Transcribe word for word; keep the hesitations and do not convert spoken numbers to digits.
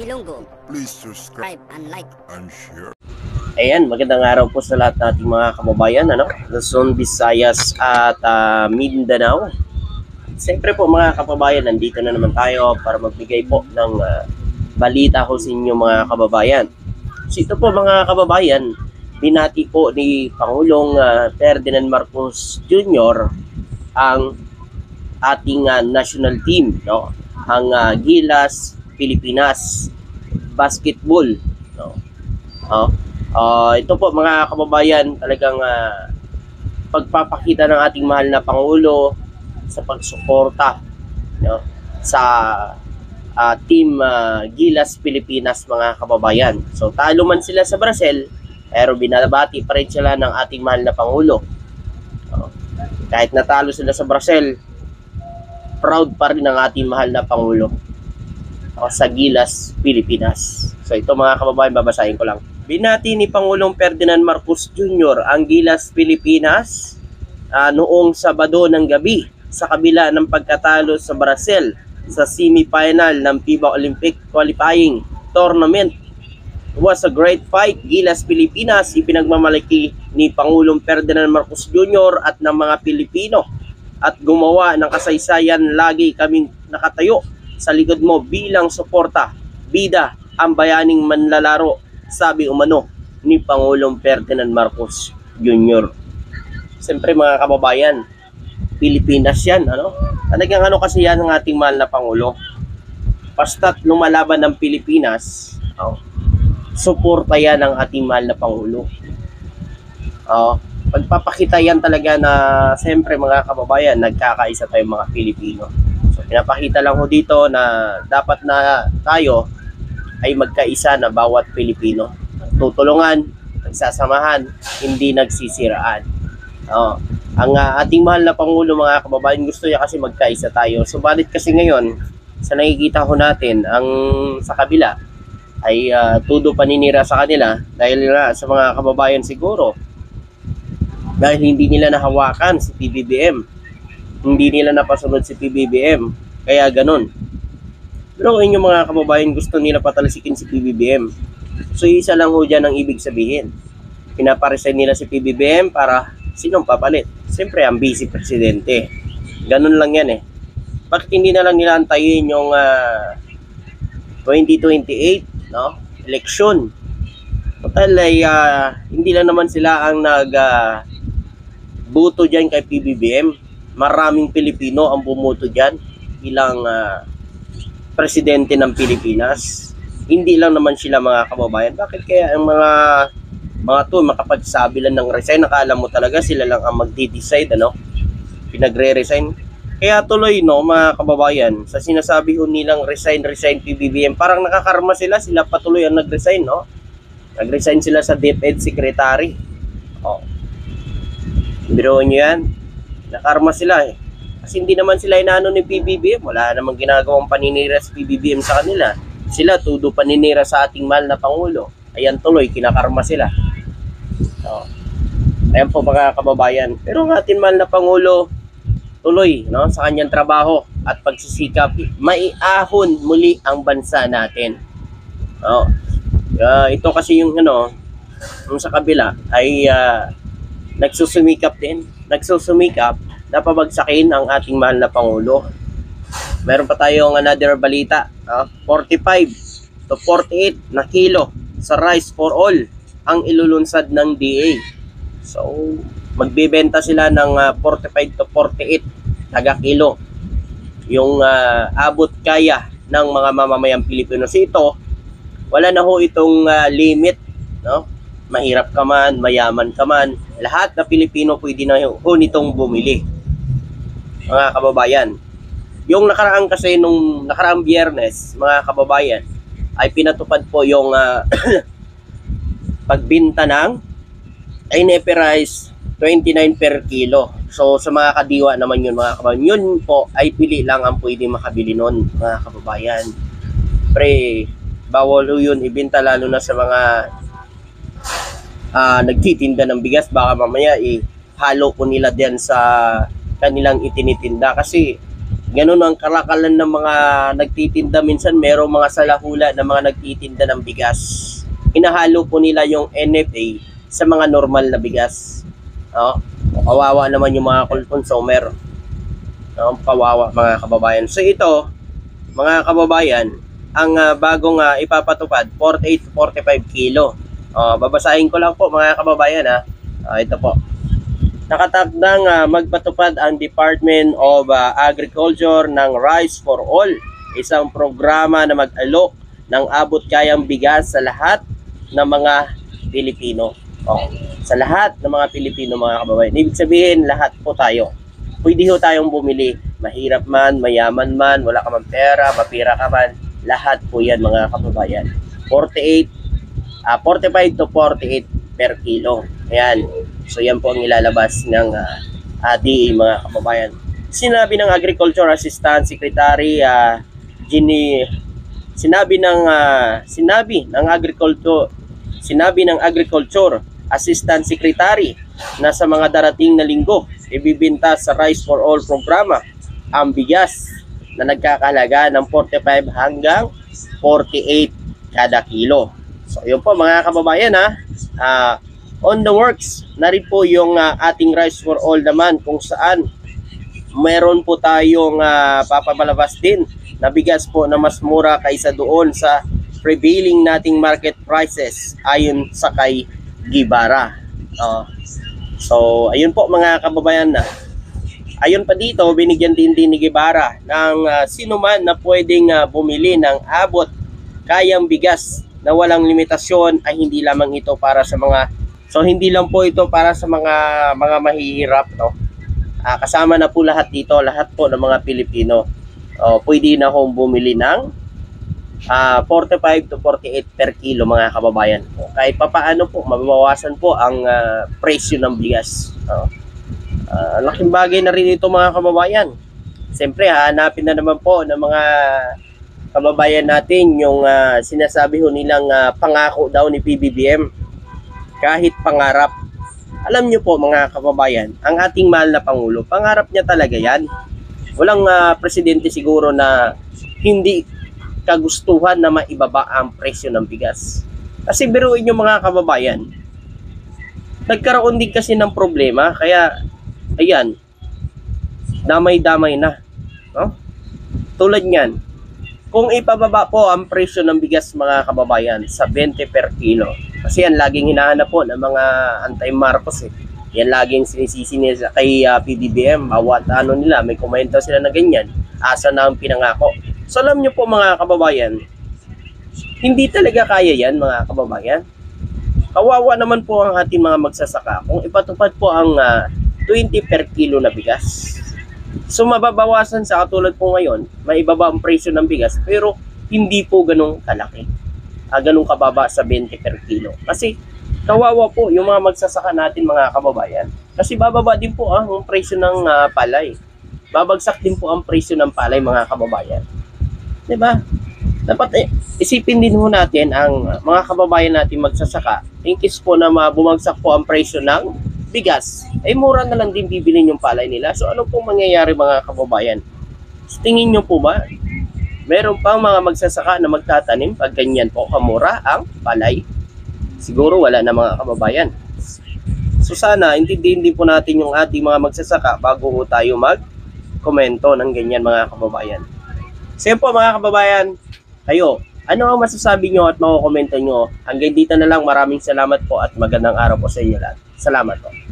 Ilonggo. Please subscribe and like and share. Ayan, magandang araw po sa lahat nating mga kababayan, ano? Luzon, Visayas at uh, Mindanao. Siyempre po mga kababayan, nandito na naman tayo para magbigay po ng uh, balita ko sa inyo mga kababayan. So ito po mga kababayan, binati po ni Pangulong uh, Ferdinand Marcos Junior ang ating uh, national team, no? Ang uh, Gilas Pilipinas Basketball, no? Oh, uh, ito po mga kababayan, talagang uh, pagpapakita ng ating mahal na Pangulo sa pagsuporta, no, sa uh, team uh, Gilas Pilipinas mga kababayan. So talo man sila sa Brazil, pero binabati pa rin sila ng ating mahal na Pangulo. Uh, kahit natalo sila sa Brazil, proud pa rin ang ating mahal na Pangulo uh, sa Gilas Pilipinas. So ito mga kababayan, babasahin ko lang. Binati ni Pangulong Ferdinand Marcos Junior ang Gilas Pilipinas uh, noong Sabado ng gabi sa kabila ng pagkatalo sa Brazil sa semi-final ng FIBA Olympic Qualifying Tournament. It was a great fight, Gilas Pilipinas, ipinagmamalaki ni Pangulong Ferdinand Marcos Junior at ng mga Pilipino, at gumawa ng kasaysayan. Lagi kaming nakatayo sa likod mo bilang suporta, bida ang bayaning manlalaro, sabi umano ni Pangulong Ferdinand Marcos Junior Siyempre mga kababayan, Pilipinas yan, ano? Talagang ano kasi yan ng ating mahal na Pangulo. Basta't lumalaban ng Pilipinas, oh, suporta yan ng ating mahal na Pangulo. Oh, pagpapakita yan talaga na siyempre mga kababayan, nagkakaisa tayong mga Pilipino. So pinapakita lang ho dito na dapat na tayo ay magkaisa na bawat Pilipino. Tutulungan, nagsasamahan, hindi nagsisiraan. Oh, ang uh, ating mahal na Pangulo mga kababayan, gusto niya kasi magkaisa tayo. Subalit kasi ngayon, sa nakikita ko natin, ang sa kabila ay uh, tudo paninira sa kanila dahil nga sa mga kababayan siguro. Dahil hindi nila nahawakan si P B B M. Hindi nila napasunod si P B B M. Kaya ganun. Pero yung mga kababayan, gusto nila patalsikin si P B B M. So isa lang ho dyan ang ibig sabihin. Pinaparesign nila si P B B M para sinong papalit? Siyempre ang Vice Presidente. Ganun lang yan eh. Bakit hindi na lang nila antayin yung uh, twenty twenty-eight, no? Election? Total ay uh, hindi lang naman sila ang nag uh, buto dyan kay P B B M. Maraming Pilipino ang bumoto dyan bilang uh, presidente ng Pilipinas. Hindi lang naman sila mga kababayan. Bakit kaya ang mga mga to makapagsabi lang ng resign? Nakala mo talaga sila lang ang magde-decide, ano? Pinagre-resign. Kaya tuloy, no, mga kababayan, sa sinasabi ho nilang resign, resign P B B M, parang nakakarma sila, sila patuloy ang nag-resign, no? Nag-resign sila sa DepEd Secretary. Oh. Biro nyo yan. Nakarma sila eh. Kasi hindi naman sila inaano ni P B B M. Wala namang ginagawang paninira sa P B B M sa kanila. Sila tudo paninira sa ating mahal na Pangulo. Ayan tuloy, kinakarma sila. So, ayan po mga kababayan. Pero ang ating mahal na Pangulo, tuloy, no, sa kanyang trabaho at pagsisikap, maiahon muli ang bansa natin. No? Uh, ito kasi yung ano, yung sa kabila ay uh, nagsusumikap din. Nagsusumikap na pabagsakin ang ating mahal na Pangulo. Meron pa tayong another balita, uh, forty-five to forty-eight na kilo sa rice for all ang ilulunsad ng D A. So, magbebenta sila ng uh, forty-five to forty-eight taga kilo. Yung uh, abot kaya ng mga mamamayang Pilipino. So ito, wala na ho itong uh, limit, no? Mahirap ka man, mayaman ka man, lahat na Pilipino pwede na ho nitong bumili. Mga kababayan, yung nakaraan kasi nung nakaraang Biyernes, mga kababayan, ay pinatupad po yung uh, pagbinta ng Inepe rice twenty-nine per kilo. So sa mga kadiwa naman yun mga kababayan, yun po ay pili lang ang pwede makabili nun mga kababayan. Pre, bawal yun ibinta lalo na sa mga uh, nagtitinda ng bigas. Baka mamaya ihalo ko nila diyan sa kanilang itinitinda kasi Ganun ang kalakalan ng mga nagtitinda. Minsan merong mga salahula na mga nagtitinda ng bigas. Hinahalo po nila yung N F A sa mga normal na bigas. No? Kawawa naman yung mga consumer. No? Kawawa mga kababayan. So ito, mga kababayan, ang uh, bagong uh, ipapatupad, forty-eight to forty-five kilo. Uh, babasahin ko lang po mga kababayan ha. Uh, ito po. Nakatakdang uh, magpatupad ang Department of uh, Agriculture ng Rice for All, isang programa na mag-alok ng abot-kayang bigas sa lahat ng mga Pilipino. Oh, sa lahat ng mga Pilipino mga kababayan. Ibig sabihin, lahat po tayo. Pwede ho tayong bumili. Mahirap man, mayaman man, wala ka man pera, mapira ka man. Lahat po yan mga kababayan. forty-eight, uh, forty-five to forty-eight per kilo. Ayan. So yan po ang ilalabas ng uh, D A mga kababayan. Sinabi ng Agriculture Assistant Secretary uh, Ginny, sinabi ng uh, sinabi ng Agriculture sinabi ng Agriculture Assistant Secretary na sa mga darating na linggo ibibenta sa Rice for All programa ang bigas na nagkakahalaga ng forty-five hanggang forty-eight kada kilo. So yun po mga kababayan ha. Uh, on the works na rin po yung uh, ating Rice for All naman, kung saan meron po tayong uh, papamalabas din na bigas po na mas mura kaysa doon sa prevailing nating market prices ayon sa kay Gibara. Uh, so ayun po mga kababayan na. Ayon pa dito, binigyan din din ni Gibara ng uh, sino man na pwedeng uh, bumili ng abot kayang bigas na walang limitasyon, ay hindi lamang ito para sa mga so hindi lang po ito para sa mga mga mahihirap, no. Uh, kasama na po lahat dito, lahat po ng mga Pilipino. Uh, pwede na akong bumili ng uh, forty-five to forty-eight per kilo mga kababayan. Kahit papaano po mababawasan po ang uh, presyo ng bigas. Uh, Uh, laking bagay na rin ito mga kababayan. Siyempre, hahanapin na naman po ng mga kababayan natin yung uh, sinasabi ho nilang uh, pangako daw ni P B B M. Kahit pangarap. Alam nyo po mga kababayan, ang ating mahal na Pangulo, pangarap niya talaga yan. Walang uh, presidente siguro na hindi kagustuhan na maibaba ang presyo ng bigas. Kasi biruin nyo mga kababayan, nagkaroon din kasi ng problema, kaya ayan, damay-damay na, no? Tulad niyan, kung ipababa po ang presyo ng bigas mga kababayan sa twenty per kilo, kasi yan laging hinahanap po ng mga anti-Marcos eh. Yan laging sinisisi nila kay uh, P B B M, bawat ano nila, may komento sila na ganyan, asa na ang pinangako. So alam nyo po mga kababayan, hindi talaga kaya yan mga kababayan. Kawawa naman po ang ating mga magsasaka kung ipatupad po ang uh, twenty per kilo na bigas. So mababawasan sa katulad po ngayon, may ibaba ang presyo ng bigas, pero hindi po ganun kalaki. Ah, ganun kababa sa twenty per kilo. Kasi kawawa po yung mga magsasaka natin mga kababayan. Kasi bababa din po ah, ang presyo ng uh, palay. Babagsak din po ang presyo ng palay mga kababayan. 'Di ba? Dapat eh, isipin din ho natin ang uh, mga kababayan natin magsasaka. In case po na bumagsak po ang presyo ng bigas, ay mura na lang din bibilin yung palay nila. So ano pong mangyayari mga kababayan? Tingin nyo po ba, meron pang mga magsasaka na magtatanim pag ganyan po kamura ang palay? Siguro wala na mga kababayan. So sana intindihin din po natin yung ating mga magsasaka bago po tayo mag-komento ng ganyan mga kababayan. So yun po mga kababayan, kayo, ano ang masasabi nyo at makukomento nyo? Hanggang dito na lang, maraming salamat po at magandang araw po sa inyo lahat. Salamat po.